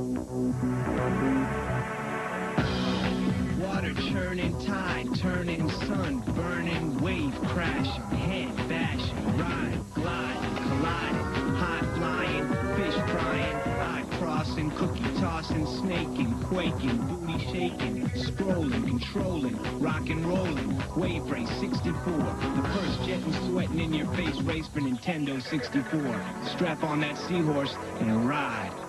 Water churning, tide turning, sun burning, wave crashing, head bashing, ride, glide, colliding, high flying, fish frying, eye crossing, cookie tossing, snaking, quaking, booty shaking, scrolling, controlling, rock and rolling, wave race 64, the first jet and sweating in your face race for Nintendo 64. Strap on that seahorse and ride.